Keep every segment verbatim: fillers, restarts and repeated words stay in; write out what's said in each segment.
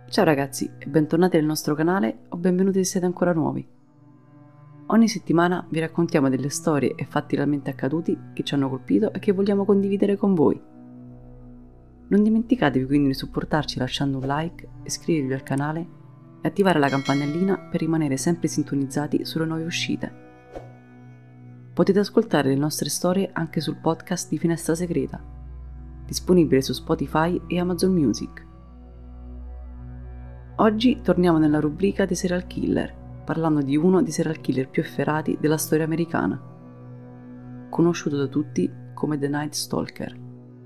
Ciao ragazzi e bentornati nel nostro canale o benvenuti se siete ancora nuovi. Ogni settimana vi raccontiamo delle storie e fatti realmente accaduti che ci hanno colpito e che vogliamo condividere con voi. Non dimenticatevi quindi di supportarci lasciando un like, iscrivervi al canale e attivare la campanellina per rimanere sempre sintonizzati sulle nuove uscite. Potete ascoltare le nostre storie anche sul podcast di Finestra Segreta, disponibile su Spotify e Amazon Music. Oggi torniamo nella rubrica dei serial killer, parlando di uno dei serial killer più efferati della storia americana, conosciuto da tutti come The Night Stalker.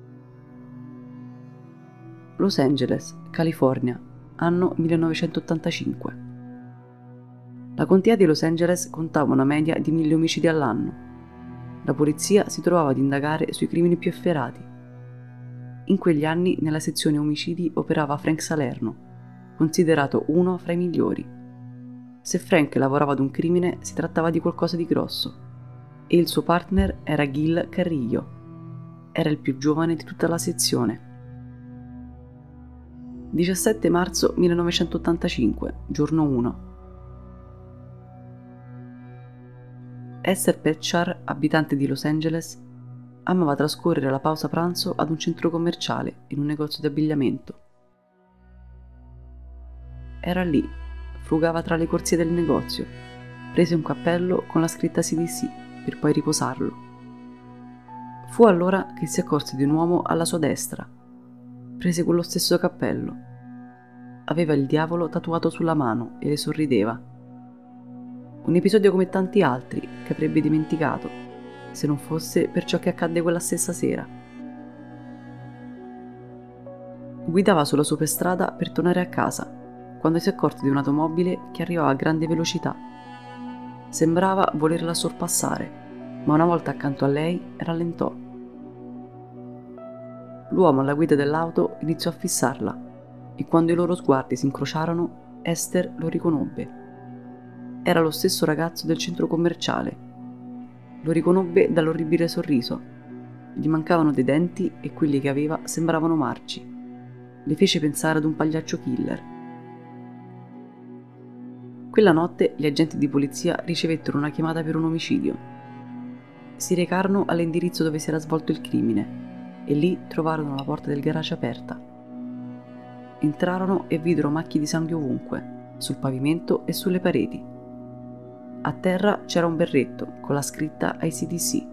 Los Angeles, California, anno millenovecentottantacinque. La contea di Los Angeles contava una media di mille omicidi all'anno. La polizia si trovava ad indagare sui crimini più efferati. In quegli anni nella sezione omicidi operava Frank Salerno, considerato uno fra i migliori. Se Frank lavorava ad un crimine si trattava di qualcosa di grosso, e il suo partner era Gil Carrillo. Era il più giovane di tutta la sezione. diciassette marzo millenovecentottantacinque, giorno uno. Esther Petchar, abitante di Los Angeles, amava trascorrere la pausa pranzo ad un centro commerciale in un negozio di abbigliamento. Era lì, frugava tra le corsie del negozio, prese un cappello con la scritta C D C per poi riposarlo. Fu allora che si accorse di un uomo alla sua destra. Prese quello stesso cappello. Aveva il diavolo tatuato sulla mano e le sorrideva. Un episodio come tanti altri che avrebbe dimenticato, se non fosse per ciò che accadde quella stessa sera. Guidava sulla superstrada per tornare a casa, quando si accorse di un'automobile che arrivava a grande velocità. Sembrava volerla sorpassare, ma una volta accanto a lei rallentò. L'uomo alla guida dell'auto iniziò a fissarla e quando i loro sguardi si incrociarono, Esther lo riconobbe. Era lo stesso ragazzo del centro commerciale. Lo riconobbe dall'orribile sorriso. Gli mancavano dei denti e quelli che aveva sembravano marci. Le fece pensare ad un pagliaccio killer. Quella notte gli agenti di polizia ricevettero una chiamata per un omicidio. Si recarono all'indirizzo dove si era svolto il crimine e lì trovarono la porta del garage aperta. Entrarono e videro macchie di sangue ovunque, sul pavimento e sulle pareti. A terra c'era un berretto con la scritta A C D C.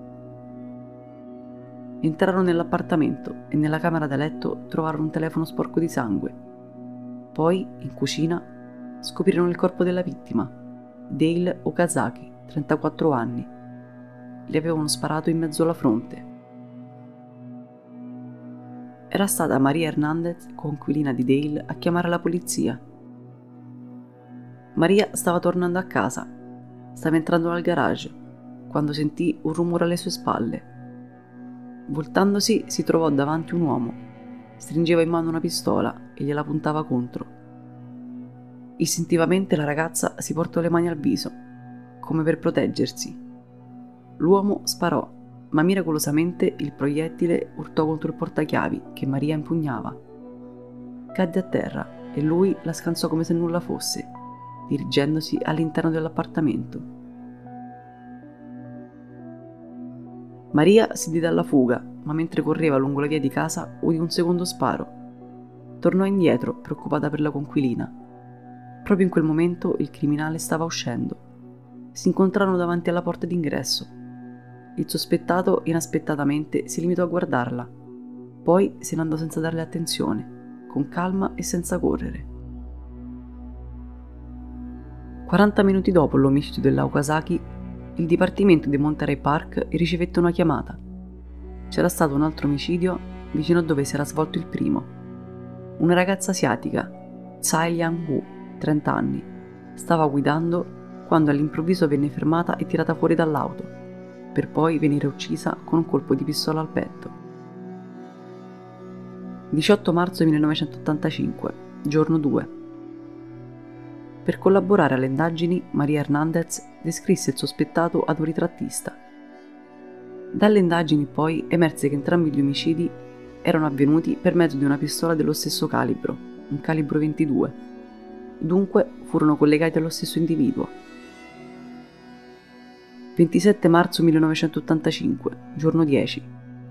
Entrarono nell'appartamento e nella camera da letto trovarono un telefono sporco di sangue. Poi, in cucina, scoprirono il corpo della vittima, Dale Okazaki, trentaquattro anni. Le avevano sparato in mezzo alla fronte. Era stata Maria Hernandez, coinquilina di Dale, a chiamare la polizia. Maria stava tornando a casa, stava entrando nel garage, quando sentì un rumore alle sue spalle. Voltandosi si trovò davanti un uomo, stringeva in mano una pistola e gliela puntava contro. Istintivamente la ragazza si portò le mani al viso, come per proteggersi. L'uomo sparò, ma miracolosamente il proiettile urtò contro il portachiavi che Maria impugnava. Cadde a terra e lui la scansò come se nulla fosse, dirigendosi all'interno dell'appartamento. Maria si diede alla fuga, ma mentre correva lungo la via di casa udì un secondo sparo. Tornò indietro, preoccupata per la coinquilina. Proprio in quel momento il criminale stava uscendo. Si incontrarono davanti alla porta d'ingresso. Il sospettato inaspettatamente si limitò a guardarla. Poi se ne andò senza darle attenzione, con calma e senza correre. quaranta minuti dopo l'omicidio della Okazaki, il dipartimento di Monterey Park ricevette una chiamata. C'era stato un altro omicidio vicino a dove si era svolto il primo. Una ragazza asiatica, Tsai Liang-woo, trenta anni, stava guidando quando all'improvviso venne fermata e tirata fuori dall'auto, per poi venire uccisa con un colpo di pistola al petto. diciotto marzo millenovecentottantacinque, giorno due. Per collaborare alle indagini, Maria Hernandez descrisse il sospettato ad un ritrattista. Dalle indagini poi emerse che entrambi gli omicidi erano avvenuti per mezzo di una pistola dello stesso calibro, un calibro ventidue. Dunque furono collegati allo stesso individuo. ventisette marzo millenovecentottantacinque, giorno dieci.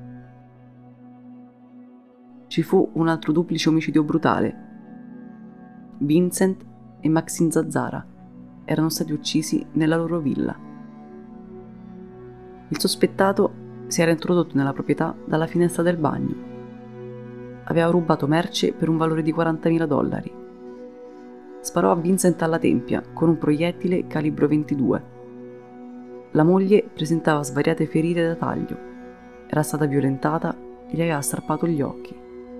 Ci fu un altro duplice omicidio brutale. Vincent e Maxine Zazzara erano stati uccisi nella loro villa. Il sospettato si era introdotto nella proprietà dalla finestra del bagno. Aveva rubato merce per un valore di quarantamila dollari. Sparò a Vincent alla tempia con un proiettile calibro ventidue. La moglie presentava svariate ferite da taglio. Era stata violentata e gli aveva strappato gli occhi.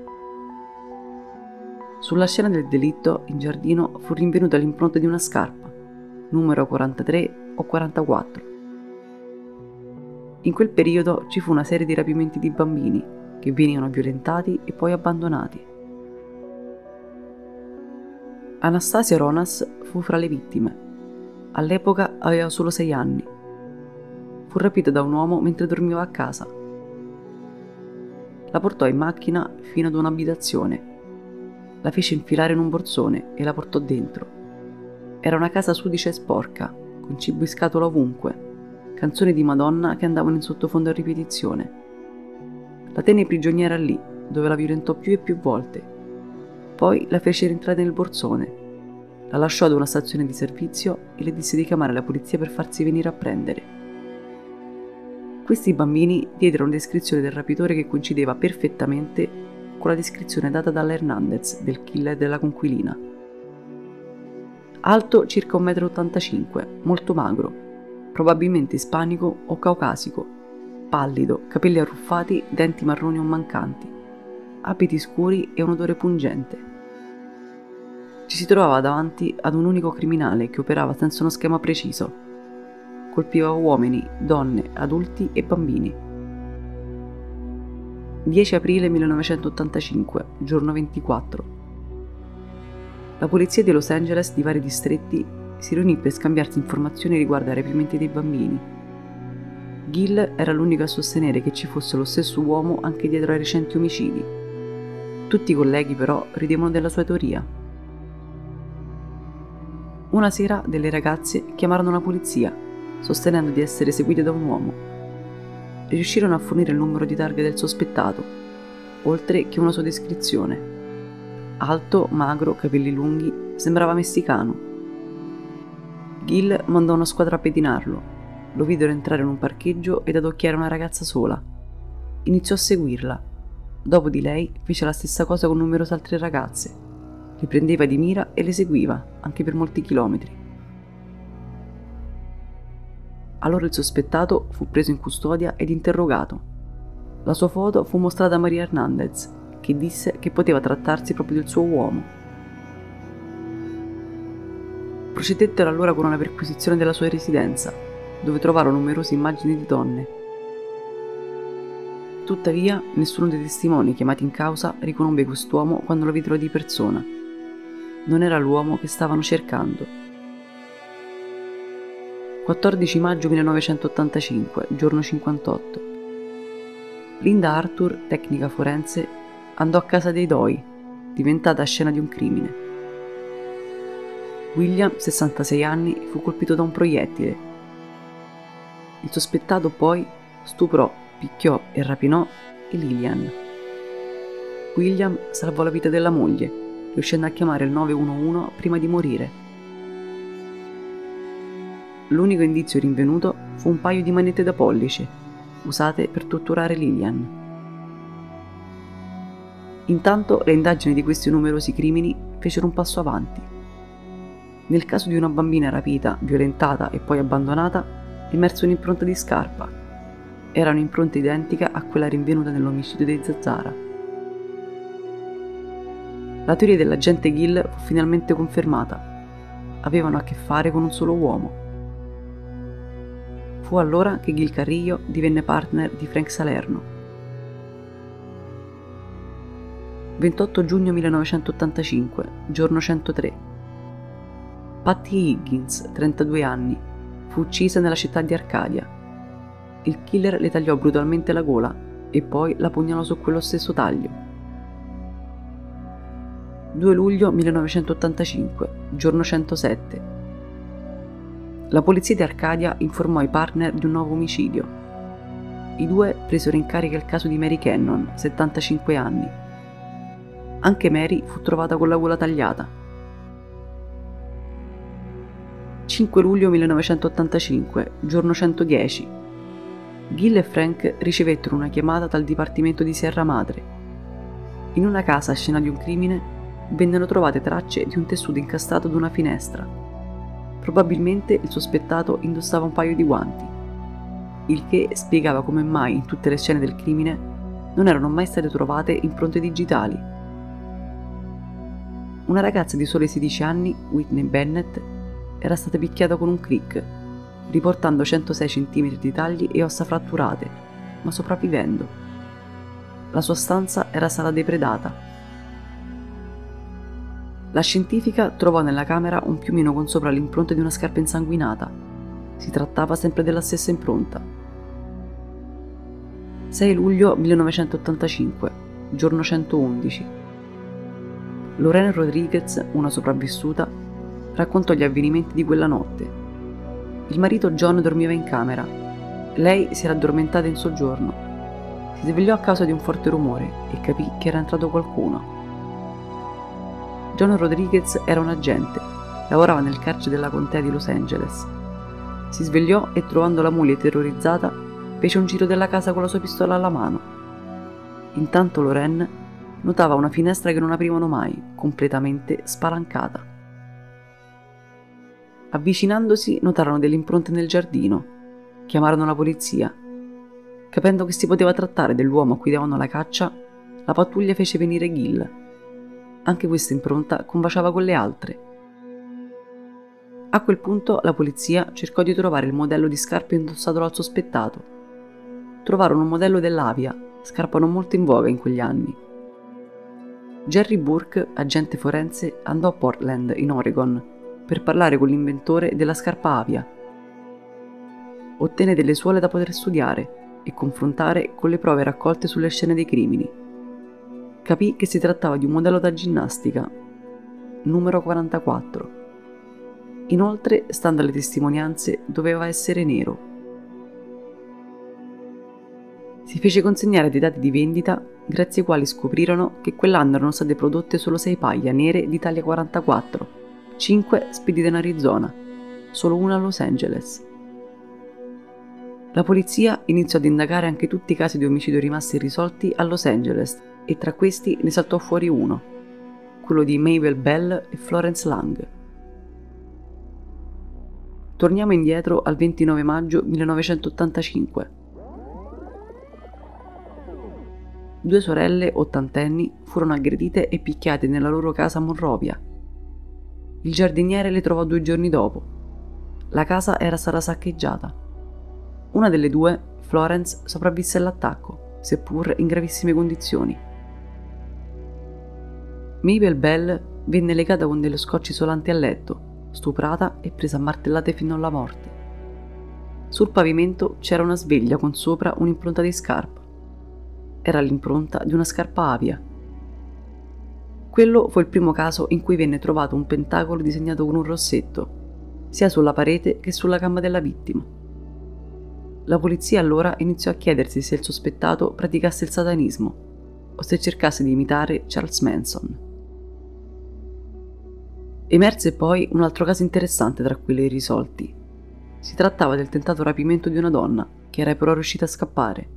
Sulla scena del delitto, in giardino, fu rinvenuta l'impronta di una scarpa, numero quarantatré o quarantaquattro. In quel periodo ci fu una serie di rapimenti di bambini che venivano violentati e poi abbandonati. Anastasia Ronas fu fra le vittime. All'epoca aveva solo sei anni. Fu rapita da un uomo mentre dormiva a casa. La portò in macchina fino ad un'abitazione. La fece infilare in un borsone e la portò dentro. Era una casa sudicia e sporca, con cibo in scatola ovunque, canzoni di Madonna che andavano in sottofondo a ripetizione. La tenne prigioniera lì, dove la violentò più e più volte. Poi la fece rientrare nel borsone. La lasciò ad una stazione di servizio e le disse di chiamare la polizia per farsi venire a prendere. Questi bambini diedero una descrizione del rapitore che coincideva perfettamente con la descrizione data dalla Hernandez del killer della conquilina. Alto circa un metro e ottantacinque, molto magro, probabilmente ispanico o caucasico, pallido, capelli arruffati, denti marroni o mancanti, abiti scuri e un odore pungente. Ci si trovava davanti ad un unico criminale che operava senza uno schema preciso. Colpiva uomini, donne, adulti e bambini. dieci aprile millenovecentottantacinque, giorno ventiquattro. La polizia di Los Angeles di vari distretti si riunì per scambiarsi informazioni riguardo ai rapimenti dei bambini. Gill era l'unico a sostenere che ci fosse lo stesso uomo anche dietro ai recenti omicidi. Tutti i colleghi però ridevano della sua teoria. Una sera delle ragazze chiamarono la polizia, sostenendo di essere seguite da un uomo. Riuscirono a fornire il numero di targa del sospettato, oltre che una sua descrizione. Alto, magro, capelli lunghi, sembrava messicano. Gill mandò una squadra a pedinarlo. Lo videro entrare in un parcheggio ed adocchiare una ragazza sola. Iniziò a seguirla. Dopo di lei fece la stessa cosa con numerose altre ragazze. Le prendeva di mira e le seguiva, anche per molti chilometri. Allora il sospettato fu preso in custodia ed interrogato. La sua foto fu mostrata a Maria Hernandez, che disse che poteva trattarsi proprio del suo uomo. Procedettero allora con una perquisizione della sua residenza, dove trovarono numerose immagini di donne. Tuttavia, nessuno dei testimoni chiamati in causa riconobbe quest'uomo quando lo videro di persona. Non era l'uomo che stavano cercando. quattordici maggio millenovecentottantacinque, giorno cinquantotto. Linda Arthur, tecnica forense, andò a casa dei Doi, diventata scena di un crimine. William, sessantasei anni, fu colpito da un proiettile. Il sospettato poi stuprò, picchiò e rapinò Lillian. William salvò la vita della moglie, riuscendo a chiamare il nove uno uno prima di morire. L'unico indizio rinvenuto fu un paio di manette da pollice, usate per torturare Lillian. Intanto le indagini di questi numerosi crimini fecero un passo avanti. Nel caso di una bambina rapita, violentata e poi abbandonata, emerse un'impronta di scarpa. Era un'impronta identica a quella rinvenuta nell'omicidio dei Zazzara. La teoria dell'agente Gill fu finalmente confermata. Avevano a che fare con un solo uomo. Fu allora che Gil Carrillo divenne partner di Frank Salerno. ventotto giugno millenovecentottantacinque, giorno centotré. Patty Higgins, trentadue anni, fu uccisa nella città di Arcadia. Il killer le tagliò brutalmente la gola e poi la pugnalò su quello stesso taglio. due luglio millenovecentottantacinque, giorno centosette. La polizia di Arcadia informò i partner di un nuovo omicidio. I due presero in carica il caso di Mary Cannon, settantacinque anni. Anche Mary fu trovata con la gola tagliata. cinque luglio millenovecentottantacinque, giorno centodieci. Gil e Frank ricevettero una chiamata dal dipartimento di Sierra Madre. In una casa a scena di un crimine vennero trovate tracce di un tessuto incastrato ad una finestra. Probabilmente il sospettato indossava un paio di guanti, il che spiegava come mai in tutte le scene del crimine non erano mai state trovate impronte digitali. Una ragazza di soli sedici anni, Whitney Bennett, era stata picchiata con un crick, riportando centosei centimetri di tagli e ossa fratturate, ma sopravvivendo. La sua stanza era stata depredata. La scientifica trovò nella camera un piumino con sopra l'impronta di una scarpa insanguinata. Si trattava sempre della stessa impronta. sei luglio millenovecentottantacinque, giorno centoundici. Lorraine Rodriguez, una sopravvissuta, raccontò gli avvenimenti di quella notte. Il marito John dormiva in camera. Lei si era addormentata in soggiorno. Si svegliò a causa di un forte rumore e capì che era entrato qualcuno. John Rodriguez era un agente, lavorava nel carcere della contea di Los Angeles. Si svegliò e, trovando la moglie terrorizzata, fece un giro della casa con la sua pistola alla mano. Intanto Lorraine notava una finestra che non aprivano mai, completamente spalancata. Avvicinandosi notarono delle impronte nel giardino. Chiamarono la polizia. Capendo che si poteva trattare dell'uomo a cui davano la caccia, la pattuglia fece venire Gil. Anche questa impronta combaciava con le altre. A quel punto la polizia cercò di trovare il modello di scarpe indossato dal sospettato. Trovarono un modello dell'Avia, scarpa non molto in voga in quegli anni. Jerry Burke, agente forense, andò a Portland, in Oregon, per parlare con l'inventore della scarpa Avia. Ottenne delle suole da poter studiare e confrontare con le prove raccolte sulle scene dei crimini. Capì che si trattava di un modello da ginnastica, numero quarantaquattro. Inoltre, stando alle testimonianze, doveva essere nero. Si fece consegnare dei dati di vendita, grazie ai quali scoprirono che quell'anno erano state prodotte solo sei paia nere di taglia quarantaquattro, cinque spedite in Arizona, solo una a Los Angeles. La polizia iniziò ad indagare anche tutti i casi di omicidio rimasti irrisolti a Los Angeles, e tra questi ne saltò fuori uno, quello di Mabel Bell e Florence Lang. Torniamo indietro al ventinove maggio millenovecentottantacinque. Due sorelle ottantenni furono aggredite e picchiate nella loro casa a Monrovia. Il giardiniere le trovò due giorni dopo. La casa era stata saccheggiata. Una delle due, Florence, sopravvisse all'attacco, seppur in gravissime condizioni. Mabel Bell venne legata con dello scotch isolanti al letto, stuprata e presa a martellate fino alla morte. Sul pavimento c'era una sveglia con sopra un'impronta di scarpa. Era l'impronta di una scarpa Avia. Quello fu il primo caso in cui venne trovato un pentagolo disegnato con un rossetto, sia sulla parete che sulla gamba della vittima. La polizia allora iniziò a chiedersi se il sospettato praticasse il satanismo o se cercasse di imitare Charles Manson. Emerse poi un altro caso interessante tra quelli irrisolti. Si trattava del tentato rapimento di una donna, che era però riuscita a scappare.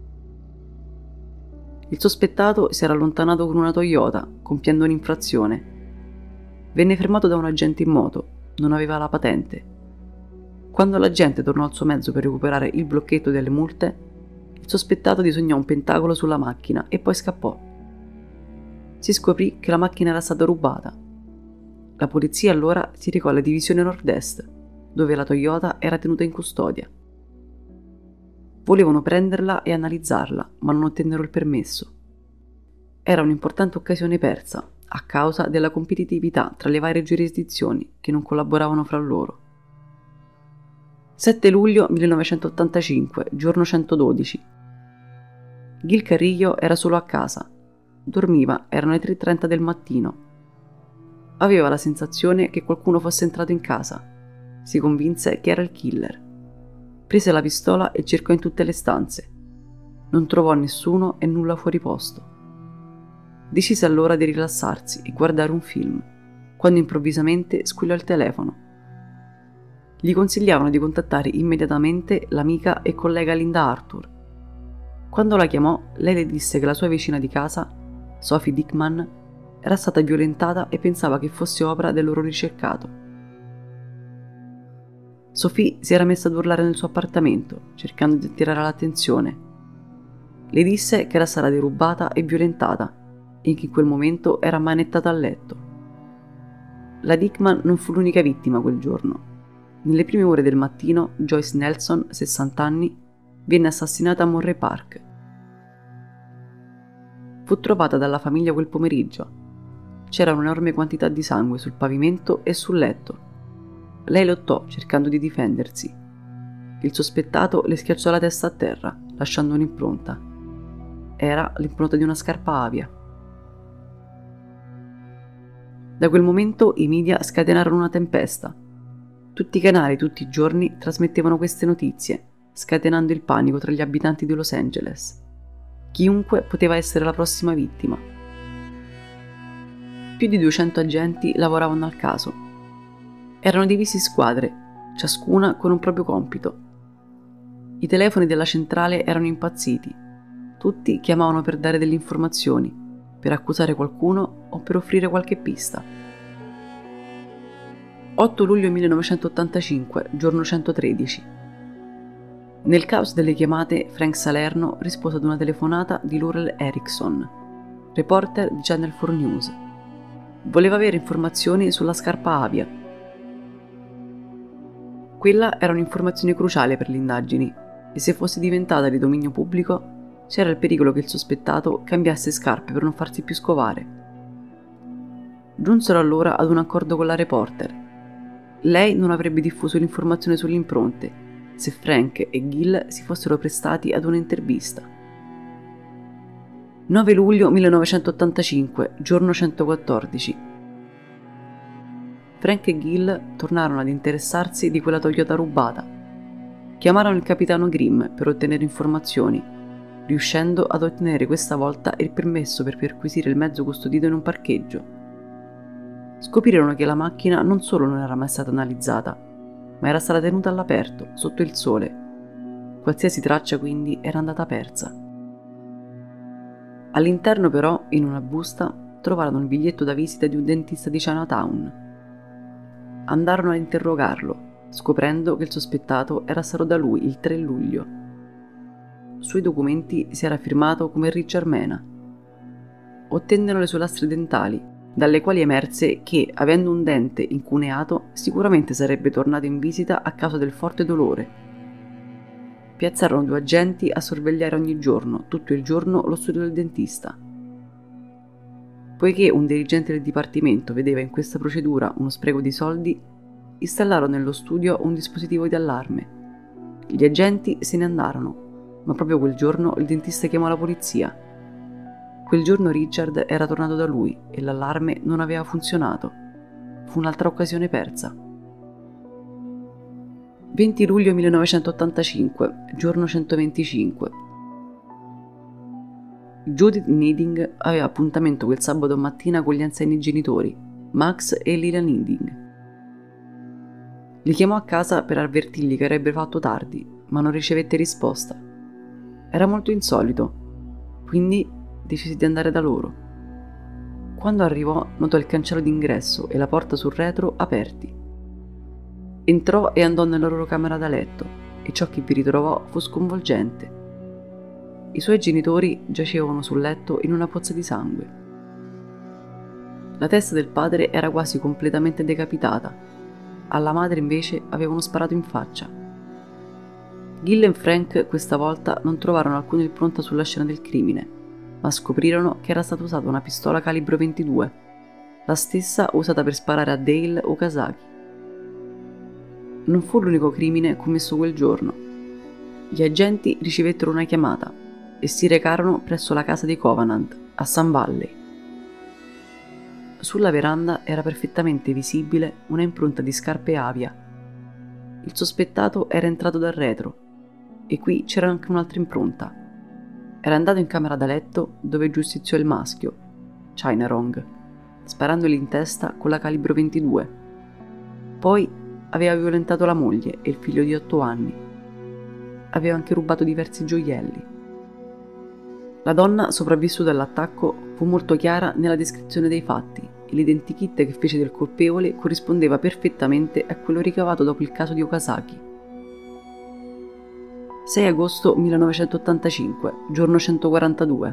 Il sospettato si era allontanato con una Toyota, compiendo un'infrazione. Venne fermato da un agente in moto, non aveva la patente. Quando l'agente tornò al suo mezzo per recuperare il blocchetto delle multe, il sospettato disegnò un pentagolo sulla macchina e poi scappò. Si scoprì che la macchina era stata rubata. La polizia allora si recò alla divisione nord-est, dove la Toyota era tenuta in custodia. Volevano prenderla e analizzarla, ma non ottennero il permesso. Era un'importante occasione persa, a causa della competitività tra le varie giurisdizioni che non collaboravano fra loro. sette luglio millenovecentottantacinque, giorno centododici. Gil Carrillo era solo a casa. Dormiva, erano le tre e trenta del mattino. aveva la sensazione che qualcuno fosse entrato in casa. Si convinse che era il killer. Prese la pistola e cercò in tutte le stanze. Non trovò nessuno e nulla fuori posto. Decise allora di rilassarsi e guardare un film, quando improvvisamente squillò il telefono. Gli consigliavano di contattare immediatamente l'amica e collega Linda Arthur. Quando la chiamò, lei le disse che la sua vicina di casa, Sophie Dickman, era stata violentata e pensava che fosse opera del loro ricercato. Sophie si era messa ad urlare nel suo appartamento, cercando di attirare l'attenzione. Le disse che era stata derubata e violentata e che in quel momento era ammanettata a letto. La Dickman non fu l'unica vittima quel giorno. Nelle prime ore del mattino, Joyce Nelson, sessanta anni, venne assassinata a Monterey Park. Fu trovata dalla famiglia quel pomeriggio. C'era un'enorme quantità di sangue sul pavimento e sul letto. Lei lottò cercando di difendersi. Il sospettato le schiacciò la testa a terra, lasciando un'impronta. Era l'impronta di una scarpa avia. Da quel momento i media scatenarono una tempesta. Tutti i canali, tutti i giorni, trasmettevano queste notizie, scatenando il panico tra gli abitanti di Los Angeles. Chiunque poteva essere la prossima vittima. Più di duecento agenti lavoravano al caso. Erano divisi in squadre, ciascuna con un proprio compito. I telefoni della centrale erano impazziti. Tutti chiamavano per dare delle informazioni, per accusare qualcuno o per offrire qualche pista. otto luglio millenovecentottantacinque, giorno centotredici. Nel caos delle chiamate, Frank Salerno rispose ad una telefonata di Laurel Erickson, reporter di Channel quattro News. Voleva avere informazioni sulla scarpa avia. Quella era un'informazione cruciale per le indagini e se fosse diventata di dominio pubblico c'era il pericolo che il sospettato cambiasse scarpe per non farsi più scovare. Giunsero allora ad un accordo con la reporter. Lei non avrebbe diffuso l'informazione sulle impronte se Frank e Gil si fossero prestati ad un'intervista. nove luglio millenovecentottantacinque, giorno centoquattordici. Frank e Gil tornarono ad interessarsi di quella Toyota rubata. Chiamarono il capitano Grimm per ottenere informazioni, riuscendo ad ottenere questa volta il permesso per perquisire il mezzo custodito in un parcheggio. Scoprirono che la macchina non solo non era mai stata analizzata, ma era stata tenuta all'aperto, sotto il sole. Qualsiasi traccia quindi era andata persa. All'interno però, in una busta, trovarono il biglietto da visita di un dentista di Chinatown. Andarono ad interrogarlo, scoprendo che il sospettato era stato da lui il tre luglio. Sui documenti si era firmato come Richard Mena. Ottennero le sue lastre dentali, dalle quali emerse che, avendo un dente incuneato, sicuramente sarebbe tornato in visita a causa del forte dolore. Piazzarono due agenti a sorvegliare ogni giorno, tutto il giorno, lo studio del dentista. Poiché un dirigente del dipartimento vedeva in questa procedura uno spreco di soldi, installarono nello studio un dispositivo di allarme. Gli agenti se ne andarono, ma proprio quel giorno il dentista chiamò la polizia. Quel giorno Richard era tornato da lui e l'allarme non aveva funzionato. Fu un'altra occasione persa. venti luglio millenovecentottantacinque, giorno centoventicinque. Judith Needing aveva appuntamento quel sabato mattina con gli anziani genitori, Max e Lila Needing. Li chiamò a casa per avvertirgli che avrebbe fatto tardi, ma non ricevette risposta. Era molto insolito, quindi decise di andare da loro. Quando arrivò, notò il cancello d'ingresso e la porta sul retro aperti. Entrò e andò nella loro camera da letto, e ciò che vi ritrovò fu sconvolgente. I suoi genitori giacevano sul letto in una pozza di sangue. La testa del padre era quasi completamente decapitata. Alla madre invece avevano sparato in faccia. Gil e Frank questa volta non trovarono alcuna impronta sulla scena del crimine, ma scoprirono che era stata usata una pistola calibro ventidue, la stessa usata per sparare a Dale Okazaki. Non fu l'unico crimine commesso quel giorno. Gli agenti ricevettero una chiamata e si recarono presso la casa dei Covenant, a Sun Valley. Sulla veranda era perfettamente visibile una impronta di scarpe Avia. Il sospettato era entrato dal retro e qui c'era anche un'altra impronta. Era andato in camera da letto dove giustiziò il maschio, Chainarong, sparandogli in testa con la calibro ventidue. Poi aveva violentato la moglie e il figlio di otto anni. Aveva anche rubato diversi gioielli. La donna sopravvissuta all'attacco fu molto chiara nella descrizione dei fatti e l'identikit che fece del colpevole corrispondeva perfettamente a quello ricavato dopo il caso di Okazaki. sei agosto millenovecentottantacinque, giorno centoquarantadue.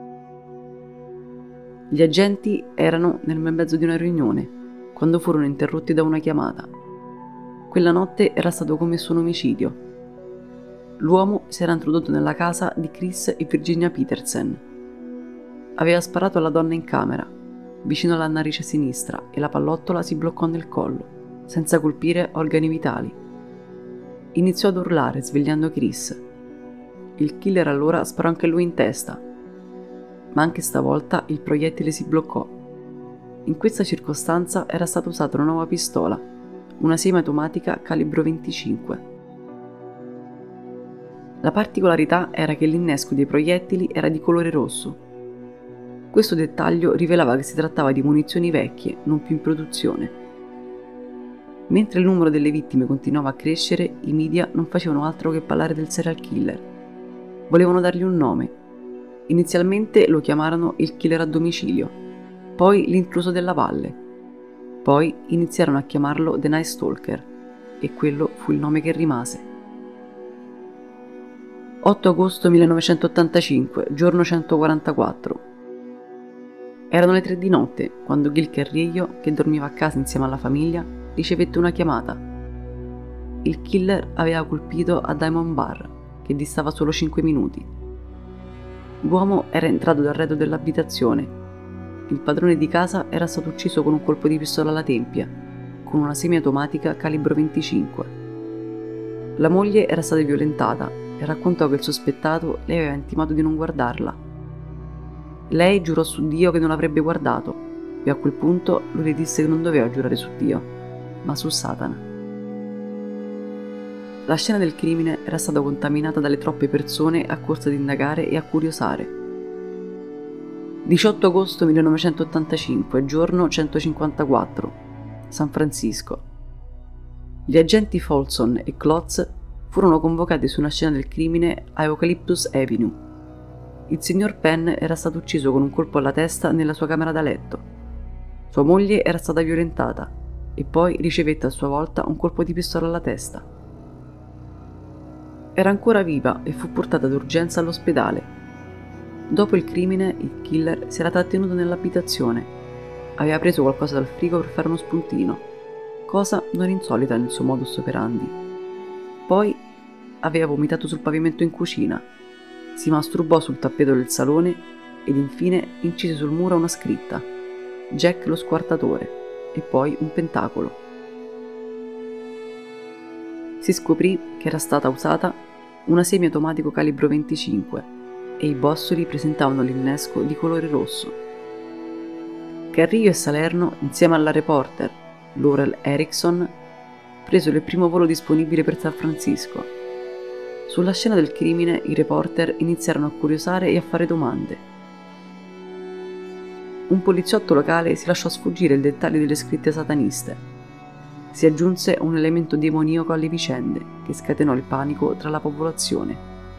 Gli agenti erano nel bel mezzo di una riunione, quando furono interrotti da una chiamata. Quella notte era stato commesso un omicidio. L'uomo si era introdotto nella casa di Chris e Virginia Petersen. Aveva sparato alla donna in camera, vicino alla narice sinistra, e la pallottola si bloccò nel collo, senza colpire organi vitali. Iniziò ad urlare, svegliando Chris. Il killer allora sparò anche lui in testa, ma anche stavolta il proiettile si bloccò. In questa circostanza era stata usata una nuova pistola, una semiautomatica calibro venticinque. La particolarità era che l'innesco dei proiettili era di colore rosso. Questo dettaglio rivelava che si trattava di munizioni vecchie, non più in produzione. Mentre il numero delle vittime continuava a crescere, i media non facevano altro che parlare del serial killer. Volevano dargli un nome. Inizialmente lo chiamarono il killer a domicilio, poi l'intruso della valle. Poi iniziarono a chiamarlo The Night Stalker, e quello fu il nome che rimase. otto agosto millenovecentottantacinque, giorno centoquarantaquattro. Erano le tre di notte quando Gil Carrillo, che dormiva a casa insieme alla famiglia, ricevette una chiamata. Il killer aveva colpito a Diamond Bar, che distava solo cinque minuti. L'uomo era entrato dal retro dell'abitazione. Il padrone di casa era stato ucciso con un colpo di pistola alla tempia, con una semiautomatica calibro venticinque. La moglie era stata violentata e raccontò che il sospettato le aveva intimato di non guardarla. Lei giurò su Dio che non l'avrebbe guardato e a quel punto lui le disse che non doveva giurare su Dio, ma su Satana. La scena del crimine era stata contaminata dalle troppe persone accorse ad indagare e a curiosare. diciotto agosto millenovecentottantacinque, giorno centocinquantaquattro, San Francisco. Gli agenti Folsom e Klotz furono convocati su una scena del crimine a Eucalyptus Avenue. Il signor Penn era stato ucciso con un colpo alla testa nella sua camera da letto. Sua moglie era stata violentata e poi ricevette a sua volta un colpo di pistola alla testa. Era ancora viva e fu portata d'urgenza all'ospedale. Dopo il crimine, il killer si era trattenuto nell'abitazione. Aveva preso qualcosa dal frigo per fare uno spuntino, cosa non insolita nel suo modus operandi. Poi aveva vomitato sul pavimento in cucina, si masturbò sul tappeto del salone ed infine incise sul muro una scritta: Jack lo squartatore, e poi un pentacolo. Si scoprì che era stata usata una semiautomatico calibro venticinque e i bossoli presentavano l'innesco di colore rosso. Carrillo e Salerno, insieme alla reporter Laurel Erickson, presero il primo volo disponibile per San Francisco. Sulla scena del crimine i reporter iniziarono a curiosare e a fare domande. Un poliziotto locale si lasciò sfuggire il dettaglio delle scritte sataniste. Si aggiunse un elemento demoniaco alle vicende, che scatenò il panico tra la popolazione.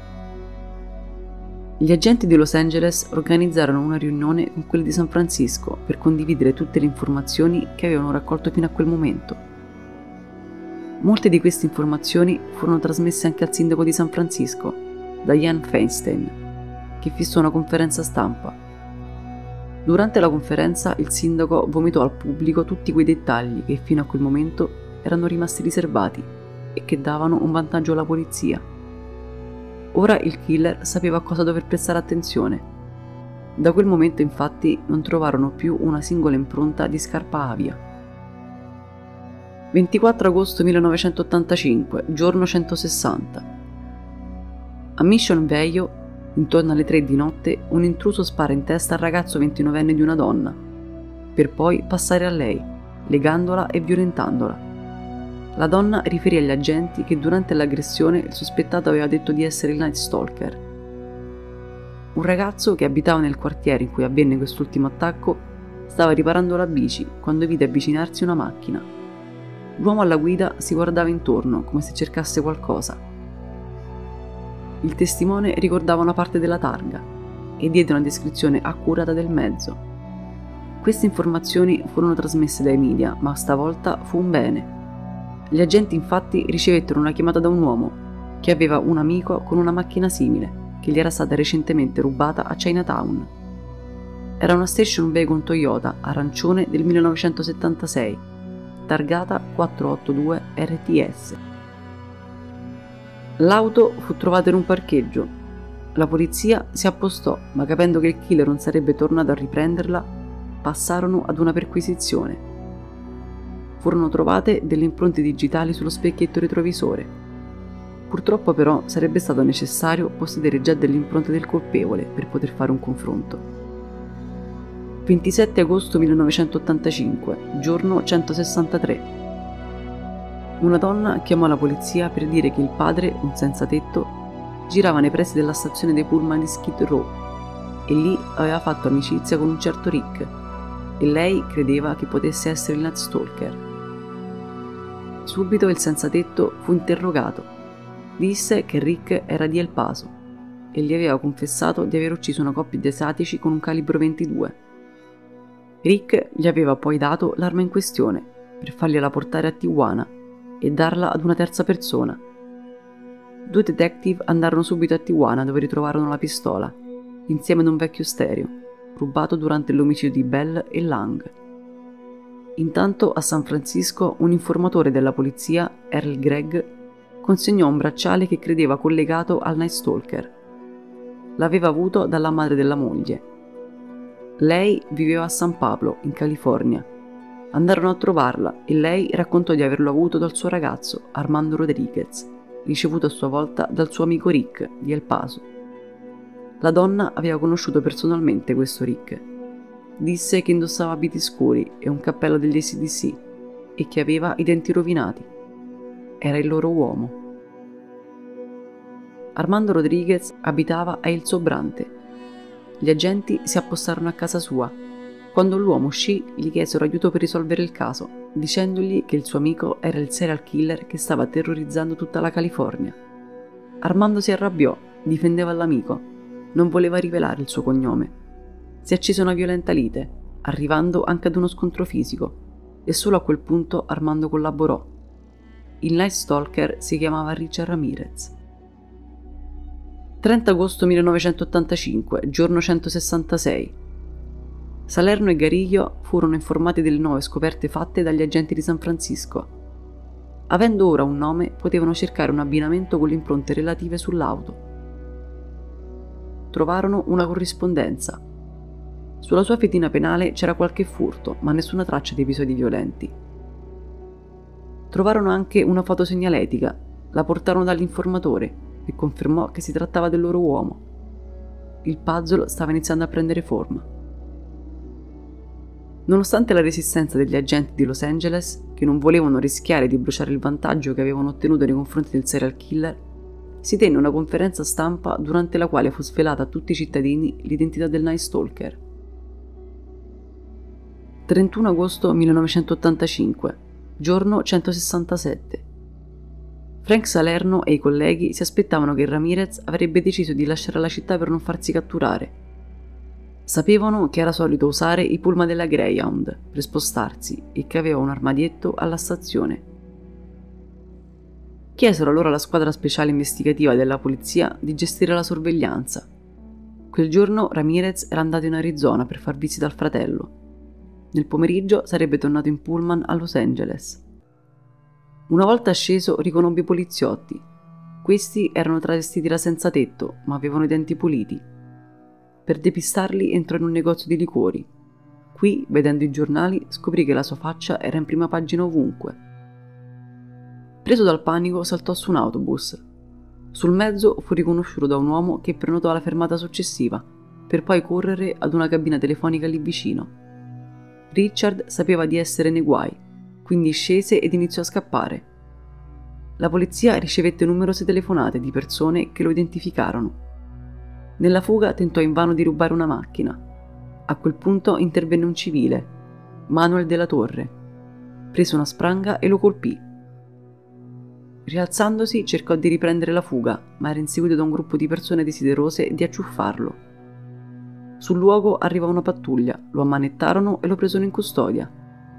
Gli agenti di Los Angeles organizzarono una riunione con quelli di San Francisco per condividere tutte le informazioni che avevano raccolto fino a quel momento. Molte di queste informazioni furono trasmesse anche al sindaco di San Francisco, Dianne Feinstein, che fissò una conferenza stampa. Durante la conferenza il sindaco vomitò al pubblico tutti quei dettagli che fino a quel momento erano rimasti riservati e che davano un vantaggio alla polizia. Ora il killer sapeva a cosa dover prestare attenzione. Da quel momento infatti non trovarono più una singola impronta di scarpa Avia. ventiquattro agosto millenovecentottantacinque, giorno centosessanta. A Mission Viejo, intorno alle tre di notte, un intruso spara in testa al ragazzo ventinovenne di una donna. per poi passare a lei, legandola e violentandola. La donna riferì agli agenti che durante l'aggressione il sospettato aveva detto di essere il Night Stalker. Un ragazzo che abitava nel quartiere in cui avvenne quest'ultimo attacco stava riparando la bici quando vide avvicinarsi una macchina. L'uomo alla guida si guardava intorno come se cercasse qualcosa. Il testimone ricordava una parte della targa e diede una descrizione accurata del mezzo. Queste informazioni furono trasmesse dai media, ma stavolta fu un bene. Gli agenti infatti ricevettero una chiamata da un uomo che aveva un amico con una macchina simile che gli era stata recentemente rubata a Chinatown. Era una station wagon Toyota arancione del millenovecentosettantasei, targata quattrocentottantadue R T S. L'auto fu trovata in un parcheggio. La polizia si appostò, ma capendo che il killer non sarebbe tornato a riprenderla, passarono ad una perquisizione. Furono trovate delle impronte digitali sullo specchietto retrovisore. Purtroppo però sarebbe stato necessario possedere già delle impronte del colpevole per poter fare un confronto. ventisette agosto millenovecentottantacinque, giorno centosessantatré. Una donna chiamò la polizia per dire che il padre, un senzatetto, girava nei pressi della stazione dei pullman di Skid Row e lì aveva fatto amicizia con un certo Rick e lei credeva che potesse essere il Night Stalker. Subito il senzatetto fu interrogato. Disse che Rick era di El Paso e gli aveva confessato di aver ucciso una coppia di asiatici con un calibro ventidue. Rick gli aveva poi dato l'arma in questione per fargliela portare a Tijuana e darla ad una terza persona. Due detective andarono subito a Tijuana dove ritrovarono la pistola, insieme ad un vecchio stereo, rubato durante l'omicidio di Bell e Lang. Intanto a San Francisco un informatore della polizia, Earl Gregg, consegnò un bracciale che credeva collegato al Night Stalker. L'aveva avuto dalla madre della moglie. Lei viveva a San Pablo, in California. Andarono a trovarla e lei raccontò di averlo avuto dal suo ragazzo, Armando Rodriguez, ricevuto a sua volta dal suo amico Rick di El Paso. La donna aveva conosciuto personalmente questo Rick. Disse che indossava abiti scuri e un cappello degli A C D C e che aveva i denti rovinati. Era il loro uomo. Armando Rodriguez abitava a El Sobrante. Gli agenti si appostarono a casa sua. Quando l'uomo uscì, gli chiesero aiuto per risolvere il caso, dicendogli che il suo amico era il serial killer che stava terrorizzando tutta la California. Armando si arrabbiò, difendeva l'amico, non voleva rivelare il suo cognome. Si accese una violenta lite, arrivando anche ad uno scontro fisico, e solo a quel punto Armando collaborò. Il Night Stalker si chiamava Richard Ramirez. trenta agosto millenovecentottantacinque, giorno centosessantasei. Salerno e Gariglio furono informati delle nuove scoperte fatte dagli agenti di San Francisco. Avendo ora un nome, potevano cercare un abbinamento con le impronte relative sull'auto. Trovarono una corrispondenza. Sulla sua fedina penale c'era qualche furto, ma nessuna traccia di episodi violenti. Trovarono anche una foto segnaletica, la portarono dall'informatore, che confermò che si trattava del loro uomo. Il puzzle stava iniziando a prendere forma. Nonostante la resistenza degli agenti di Los Angeles, che non volevano rischiare di bruciare il vantaggio che avevano ottenuto nei confronti del serial killer, si tenne una conferenza stampa durante la quale fu svelata a tutti i cittadini l'identità del Night Stalker. trentuno agosto millenovecentottantacinque, giorno centosessantasette. Frank Salerno e i colleghi si aspettavano che Ramirez avrebbe deciso di lasciare la città per non farsi catturare. Sapevano che era solito usare i pullman della Greyhound per spostarsi e che aveva un armadietto alla stazione. Chiesero allora alla squadra speciale investigativa della polizia di gestire la sorveglianza. Quel giorno Ramirez era andato in Arizona per far visita al fratello. Nel pomeriggio sarebbe tornato in pullman a Los Angeles. Una volta sceso riconobbe i poliziotti. Questi erano travestiti da senza tetto, ma avevano i denti puliti. Per depistarli entrò in un negozio di liquori. Qui, vedendo i giornali, scoprì che la sua faccia era in prima pagina ovunque. Preso dal panico, saltò su un autobus. Sul mezzo fu riconosciuto da un uomo che prenotò la fermata successiva, per poi correre ad una cabina telefonica lì vicino. Richard sapeva di essere nei guai, quindi scese ed iniziò a scappare. La polizia ricevette numerose telefonate di persone che lo identificarono. Nella fuga tentò invano di rubare una macchina. A quel punto intervenne un civile, Manuel de la Torre. Prese una spranga e lo colpì. Rialzandosi cercò di riprendere la fuga, ma era inseguito da un gruppo di persone desiderose di acciuffarlo. Sul luogo arrivò una pattuglia, lo ammanettarono e lo presero in custodia.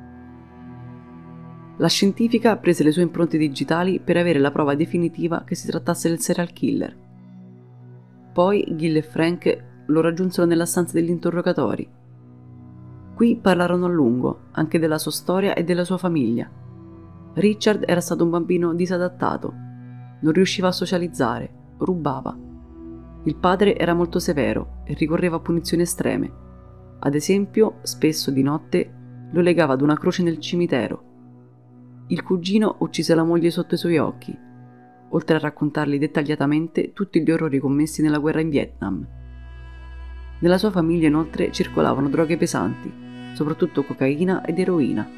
La scientifica prese le sue impronte digitali per avere la prova definitiva che si trattasse del serial killer. Poi Gil e Frank lo raggiunsero nella stanza degli interrogatori. Qui parlarono a lungo, anche della sua storia e della sua famiglia. Richard era stato un bambino disadattato, non riusciva a socializzare, rubava. Il padre era molto severo e ricorreva a punizioni estreme. Ad esempio, spesso di notte lo legava ad una croce nel cimitero. Il cugino uccise la moglie sotto i suoi occhi, oltre a raccontargli dettagliatamente tutti gli orrori commessi nella guerra in Vietnam. Nella sua famiglia inoltre circolavano droghe pesanti, soprattutto cocaina ed eroina.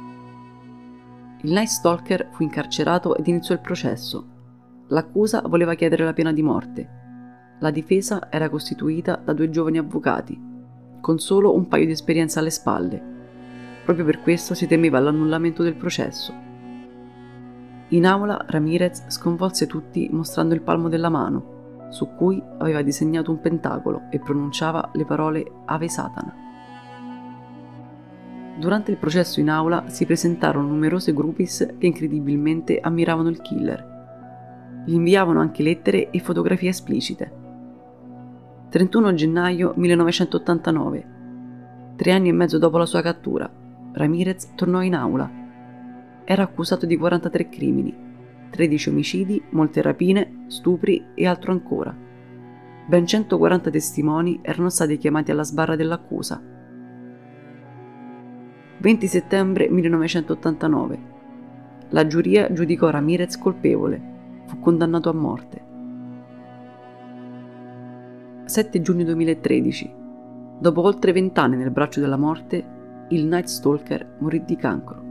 Il Night Stalker fu incarcerato ed iniziò il processo. L'accusa voleva chiedere la pena di morte. La difesa era costituita da due giovani avvocati, con solo un paio di esperienza alle spalle. Proprio per questo si temeva l'annullamento del processo. In aula Ramirez sconvolse tutti mostrando il palmo della mano, su cui aveva disegnato un pentagolo e pronunciava le parole Ave Satana. Durante il processo in aula si presentarono numerose groupies che incredibilmente ammiravano il killer. Gli inviavano anche lettere e fotografie esplicite. trentuno gennaio millenovecentottantanove. Tre anni e mezzo dopo la sua cattura, Ramirez tornò in aula. Era accusato di quarantatré crimini, tredici omicidi, molte rapine, stupri e altro ancora. Ben centoquaranta testimoni erano stati chiamati alla sbarra dell'accusa. venti settembre millenovecentottantanove. La giuria giudicò Ramirez colpevole. Fu condannato a morte. sette giugno duemilatredici. Dopo oltre vent'anni nel braccio della morte, il Night Stalker morì di cancro.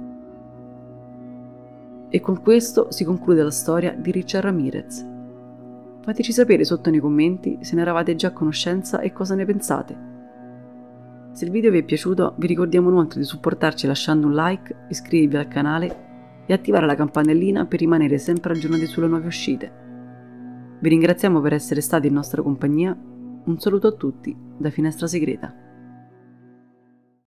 E con questo si conclude la storia di Richard Ramirez. Fateci sapere sotto nei commenti se ne eravate già a conoscenza e cosa ne pensate. Se il video vi è piaciuto, vi ricordiamo inoltre di supportarci lasciando un like, iscrivervi al canale e attivare la campanellina per rimanere sempre aggiornati sulle nuove uscite. Vi ringraziamo per essere stati in nostra compagnia. Un saluto a tutti da Finestra Segreta.